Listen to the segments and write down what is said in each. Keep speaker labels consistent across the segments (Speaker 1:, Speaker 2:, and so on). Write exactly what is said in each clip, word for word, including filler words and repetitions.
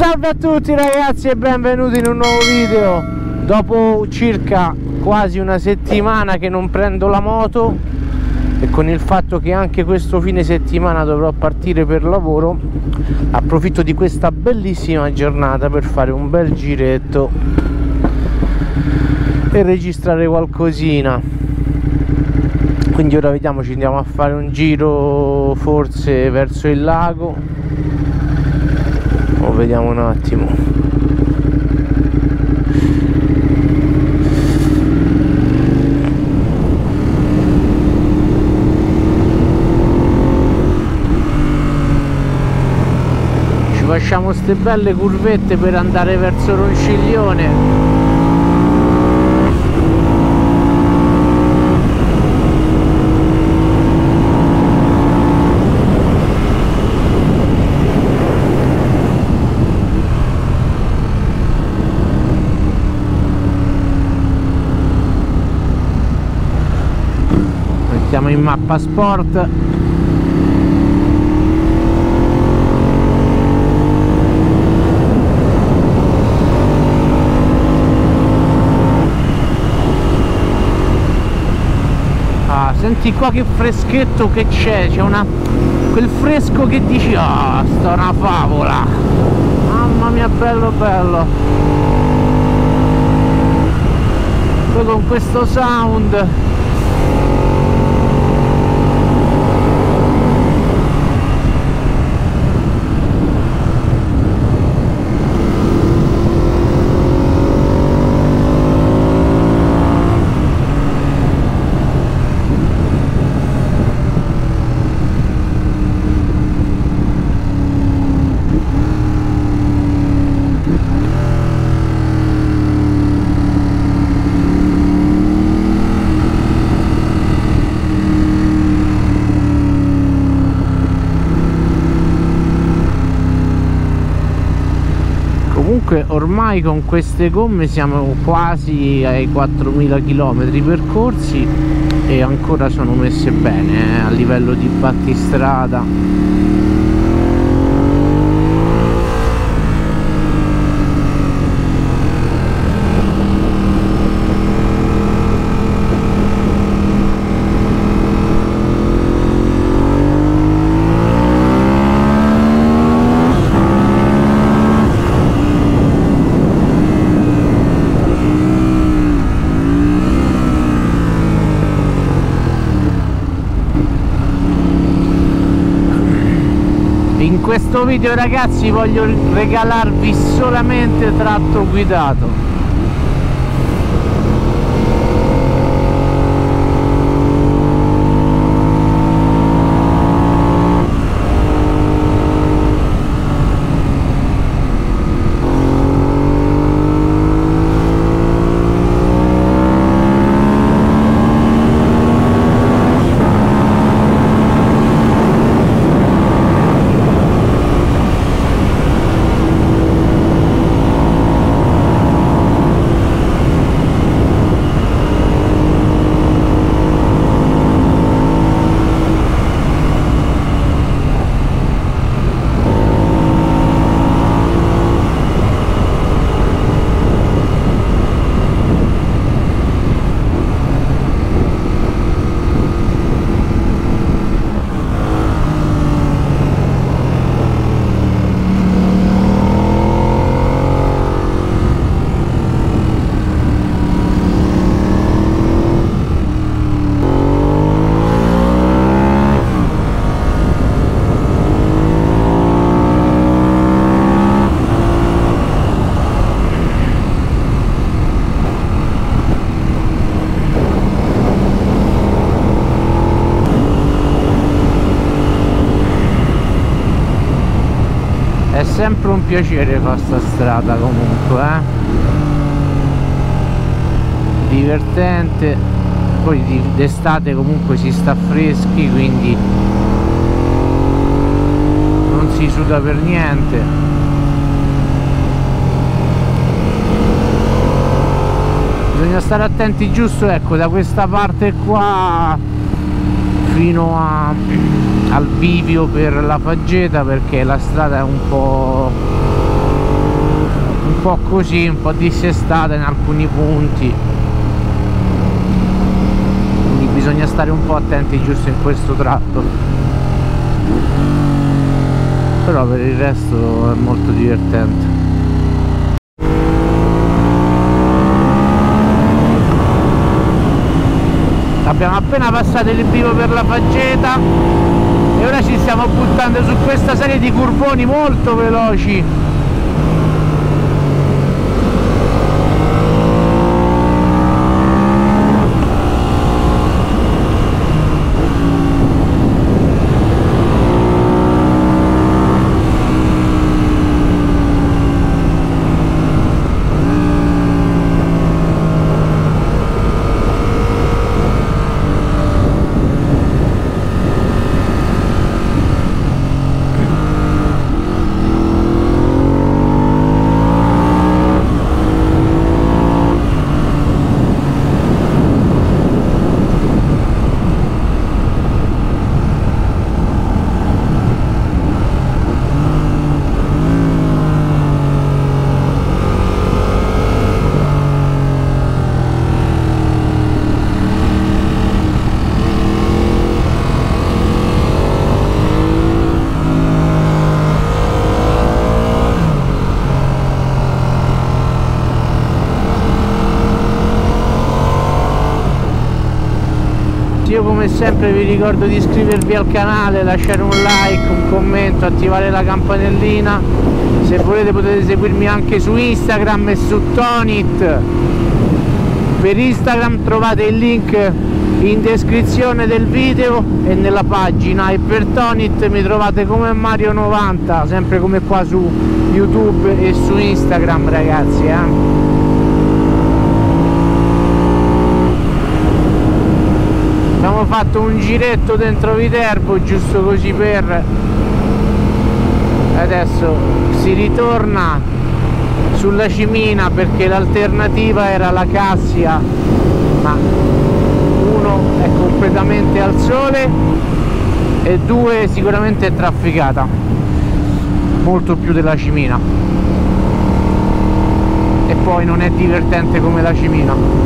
Speaker 1: Salve a tutti ragazzi e benvenuti in un nuovo video. Dopo circa quasi una settimana che non prendo la moto e con il fatto che anche questo fine settimana dovrò partire per lavoro, approfitto di questa bellissima giornata per fare un bel giretto e registrare qualcosina. Quindi ora vediamo, ci andiamo a fare un giro forse verso il lago o vediamo un attimo. Ci facciamo ste belle curvette per andare verso Ronciglione. Siamo in mappa sport. Ah, senti qua che freschetto che c'è, c'è una quel fresco che dici ah, sta una favola. Mamma mia, bello bello. Poi con questo sound. Comunque ormai con queste gomme siamo quasi ai quattromila chilometri percorsi e ancora sono messe bene eh, a livello di battistrada. In questo video ragazzi voglio regalarvi solamente tratto guidato. È sempre un piacere fare sta strada comunque, eh? Divertente, poi d'estate comunque si sta freschi, quindi non si suda per niente. Bisogna stare attenti giusto, ecco, da questa parte qua fino a, al bivio per la Faggeta, perché la strada è un po' un po' così, un po' dissestata in alcuni punti, quindi bisogna stare un po' attenti giusto in questo tratto, però per il resto è molto divertente. Abbiamo appena passato il bivio per la Faggeta e ora ci stiamo buttando su questa serie di curvoni molto veloci. Io come sempre vi ricordo di iscrivervi al canale, lasciare un like, un commento, attivare la campanellina. Se volete potete seguirmi anche su Instagram e su Tonit. Per Instagram trovate il link in descrizione del video e nella pagina, e per Tonit mi trovate come Mario novanta, sempre come qua su YouTube e su Instagram, ragazzi, eh. Abbiamo fatto un giretto dentro Viterbo giusto così per... Adesso si ritorna sulla Cimina perché l'alternativa era la Cassia, ma uno è completamente al sole e due sicuramente è trafficata molto più della Cimina, e poi non è divertente come la Cimina.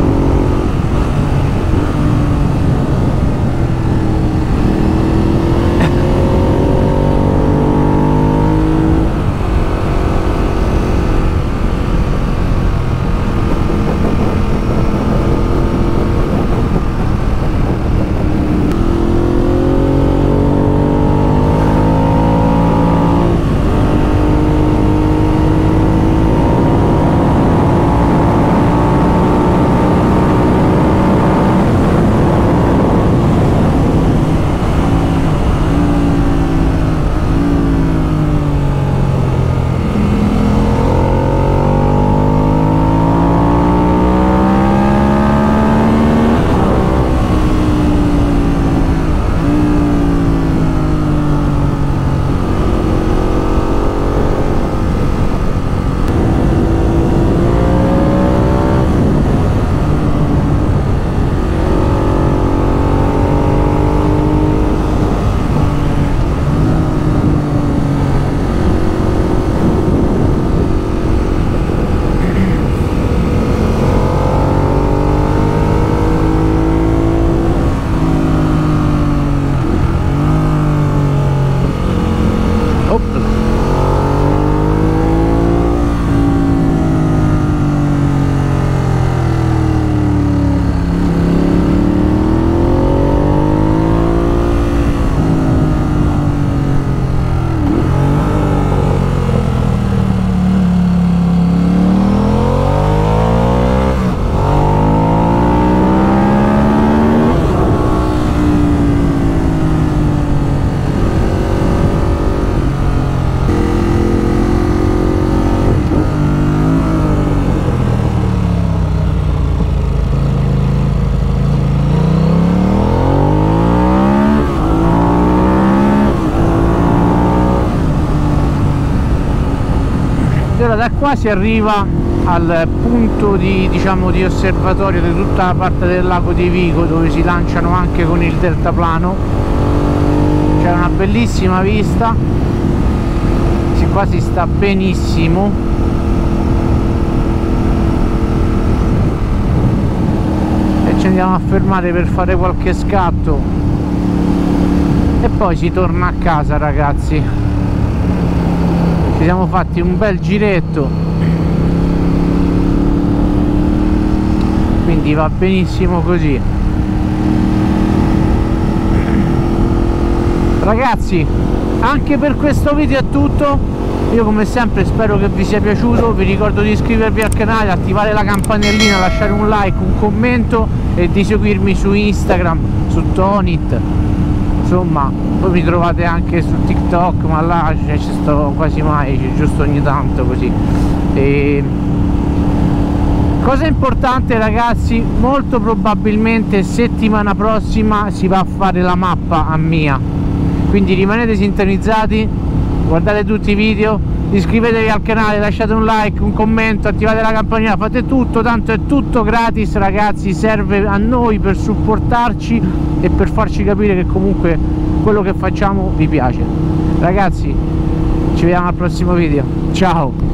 Speaker 1: Allora da qua si arriva al punto di, diciamo, di osservatorio di tutta la parte del lago di Vico, dove si lanciano anche con il deltaplano. C'è una bellissima vista, si qua si sta benissimo. andiamo a fermare per fare qualche scatto e poi si torna a casa, ragazzi. Ci siamo fatti un bel giretto, quindi va benissimo così. Ragazzi, anche per questo video è tutto. Io come sempre spero che vi sia piaciuto, vi ricordo di iscrivervi al canale, attivare la campanellina, lasciare un like, un commento e di seguirmi su Instagram, su Tonit. Insomma, poi mi trovate anche su TikTok, ma là cioè, ci sto quasi mai, cioè, giusto ogni tanto così. E... cosa importante, ragazzi, molto probabilmente settimana prossima si va a fare la mappa a Mia, quindi rimanete sintonizzati, guardate tutti i video, iscrivetevi al canale, lasciate un like, un commento, attivate la campanella, fate tutto, tanto è tutto gratis, ragazzi. Serve a noi per supportarci e per farci capire che comunque quello che facciamo vi piace. Ragazzi, ci vediamo al prossimo video, ciao.